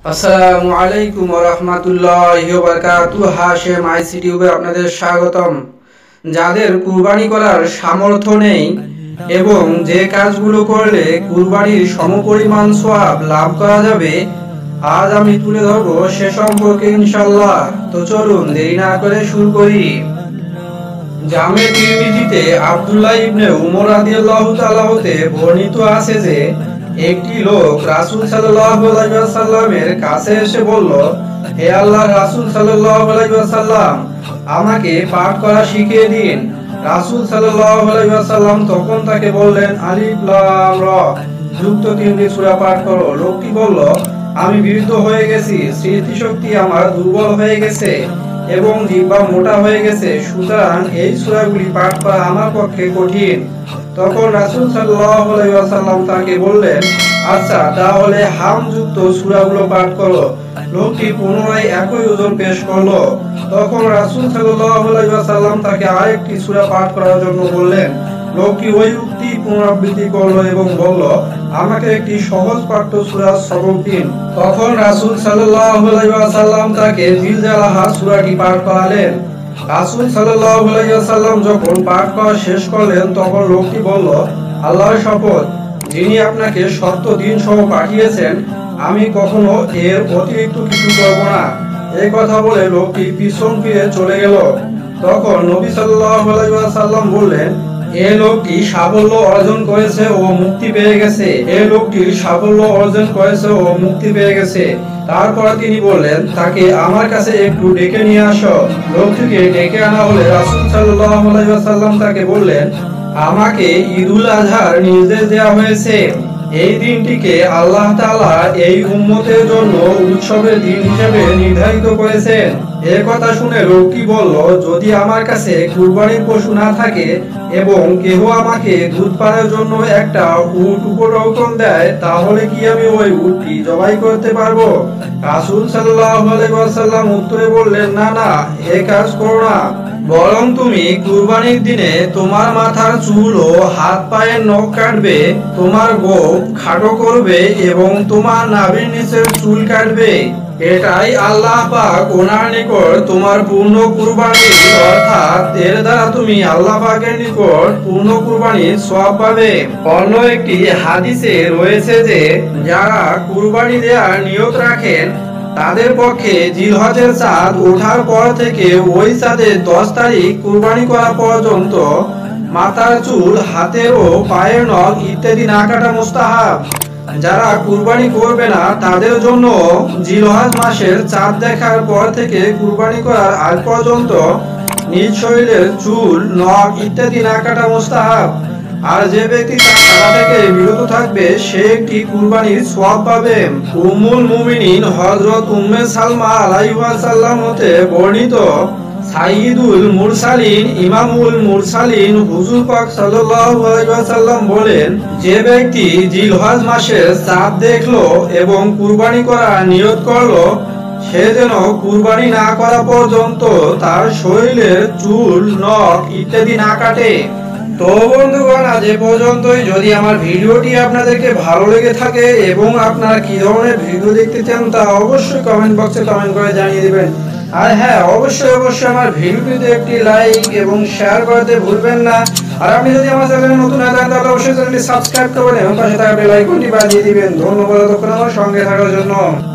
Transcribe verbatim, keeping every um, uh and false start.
আসসালামু আলাইকুম ওয়া রাহমাতুল্লাহি ওয়া বারাকাতুহু। হাশেম আইসি টিউবে আপনাদের স্বাগতম। যাদের কুরবানি করার সামর্থ্য নেই এবং যে কাজগুলো করলে কুরবানির সমপরিমাণ সওয়াব লাভ করা যাবে, আজ আমি তুলে ধরবো সে সম্পর্কে ইনশাআল্লাহ। তো চলুন দেরি না করে শুরু করি। জামে তিরমিজিতে আব্দুল্লাহ ইবনে উমর রাদিয়াল্লাহু তাআলা হতে বর্ণিত আছে যে একটি লোক রাসূল সাল্লাল্লাহু আলাইহি ওয়াসাল্লামের কাছে এসে বলল, হে আল্লাহর রাসূল সাল্লাল্লাহু আলাইহি ওয়াসাল্লাম, আমাকে পাঠ করা শিখিয়ে দিন। রাসূল সাল্লাল্লাহু আলাইহি ওয়াসাল্লাম তখন তাকে বললেন, আলিফ লাম র যুক্ত তিনটি সূরা পাঠ করো। লোকটি বলল, আমি বিরুদ্ধ হয়ে গেছি, স্মৃতিশক্তি আমার দুর্বল হয়ে গেছে এবং জিহ্বা মোটা হয়ে গেছে, সুতরাং এই সূরাগুলি পাঠ করা আমার পক্ষে কঠিন। তখন রাসূল সাল্লাল্লাহু আলাইহি ওয়াসাল্লাম তাকে বললেন, আচ্ছা তাহলে হাম যুক্ত সূরাগুলো পাঠ করো। লোকটি পুনরায় একই ওজন পেশ করলো। তখন রাসূল সাল্লাল্লাহু আলাইহি ওয়াসাল্লাম তাকে আরেকটি সূরা পাঠ করার জন্য বললেন। লোকটি ওই উক্তি পুনরাবৃত্তি করলো এবং বলল, আমাকে একটি সহজ পাঠ্য সূরার সবক দিন। তখন রাসূল সাল্লাল্লাহু আলাইহি ওয়াসাল্লাম তাকে জিলজালাহা সূরাটি পাঠ করালেন। রাসূল সাল্লাল্লাহু আলাইহি ওয়াসাল্লাম যখন পাঠ করা শেষ করলেন, তখন লোকটি বলল, আল্লাহর শপথ, যিনি আপনাকে সত্য দিন সহ পাঠিয়েছেন, আমি কখনো এর অতিরিক্ত কিছু করব না। এই কথা বলে লোকটি পিছন ফিরে চলে গেল। তখন নবী সাল্লাল্লাহু আলাইহি ওয়াসাল্লাম বললেন, এই লোকটি সাফল্য অর্জন করেছে ও মুক্তি পেয়ে গেছে। এই লোকটি সাফল্য অর্জন করেছে ও মুক্তি পেয়ে গেছে। তারপর তিনি বললেন, তাকে আমার কাছে একটু ডেকে নিয়ে আসো। লোকটিকে ডেকে আনা হলে রাসূল সাল্লাল্লাহু আলাইহি ওয়াসাল্লাম তাকে বললেন, আমাকে ঈদুল আজহার নির্দেশ দেওয়া হয়েছে। এই দিনটিকে আল্লাহ তাআলা এই উম্মতের জন্য উৎসবের দিন হিসেবে নির্ধারিত করেছেন। এই কথা শুনে লোকটি বলল, যদি আমার কাছে কুরবানির পশু না থাকে এবং কেহ আমাকে দুধ পানের জন্য একটা উট উপঢৌকন দেয়, তাহলে কি আমি ওই উটটি জবাই করতে পারবো? রাসূল সাল্লাল্লাহু আলাইহি ওয়াসাল্লাম উত্তরে বললেন, না না, এই কাজ করো না, বরং তুমি কুরবানির দিনে তোমার মাথার চুল ও হাত পায়ের নখ কাটবে, তোমার গোঁফ খাটো করবে এবং তোমার নাভির নিচের চুল কাটবে। এটাই আল্লাহ পাক ওনার নিকট তোমার পূর্ণ কুরবানি, অর্থাৎ এর দ্বারা তুমি আল্লাহ পাকের নিকট পূর্ণ কুরবানির সওয়াব পাবে। অন্য একটি হাদিসে রয়েছে যে যারা কুরবানি দেওয়ার নিয়ত রাখেন, তাদের পক্ষে জিলহজের চাঁদ ওঠার পর থেকে ওই চাঁদের দশ তারিখ কুরবানি করা পর্যন্ত মাথার চুল, হাতের ও পায়ের নখ ইত্যাদি না কাটা মুস্তাহাব। যারা কুরবানি করবে না, তাদের জন্য জিলহজ মাসের চাঁদ দেখার পর থেকে কুরবানি করার আগ পর্যন্ত নিজ শরীরের চুল, নখ ইত্যাদি না কাটা মুস্তাহাব। আর যে ব্যক্তি তা কাটা থেকে বিরত থাকবে, সে একটি কুরবানির সওয়াব পাবে। উম্মুল মুমিনিন হযরত উম্মে সালমা আলাইহিস সালাম হতে বর্ণিত, সাইয়্যিদুল মুরসালিন ইমামুল মুরসালিন হুজুর পাক সাল্লাল্লাহু আলাইহি ওয়াসাল্লাম বলেন, যে ব্যক্তি জিলহজ মাসের চাঁদ দেখলো এবং কুরবানি করার নিয়ত করলো, সে যেন কুরবানি না করা পর্যন্ত তার শরীরের চুল, নখ ইত্যাদি না কাটে। তো বন্ধুগণ, আজ এ পর্যন্তই। যদি আমার ভিডিওটি আপনাদেরকে ভালো লেগে থাকে এবং আপনারা কি ধরনের ভিডিও দেখতে চান, তা অবশ্যই কমেন্ট বক্সে কমেন্ট করে জানিয়ে দিবেন। আর হ্যাঁ, অবশ্যই অবশ্যই আমার ভিডিওটিতে একটি লাইক এবং শেয়ার করতে ভুলবেন না। আর আপনি যদি আমার চ্যানেলে নতুন হয়ে থাকেন, তাহলে অবশ্যই চ্যানেলটি সাবস্ক্রাইব করবেন এবং পাশে থাকা বেল আইকনটি বাজিয়ে দিবেন। ধন্যবাদ এতক্ষণ আমার সঙ্গে থাকার জন্য।